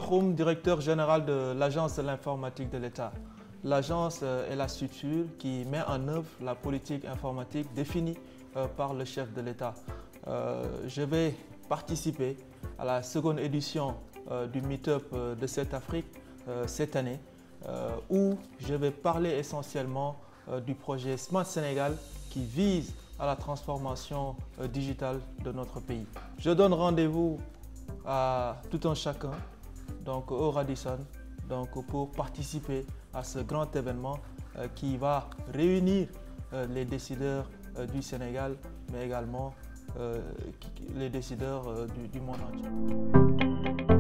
Bakroum, directeur général de l'Agence de l'informatique de l'État. L'agence est la structure qui met en œuvre la politique informatique définie par le chef de l'État. Je vais participer à la seconde édition du Meetup de cette Afrique cette année, où je vais parler essentiellement du projet Smart Sénégal qui vise à la transformation digitale de notre pays. Je donne rendez-vous à tout un chacun, donc au Radisson, pour participer à ce grand événement qui va réunir les décideurs du Sénégal, mais également les décideurs du monde entier.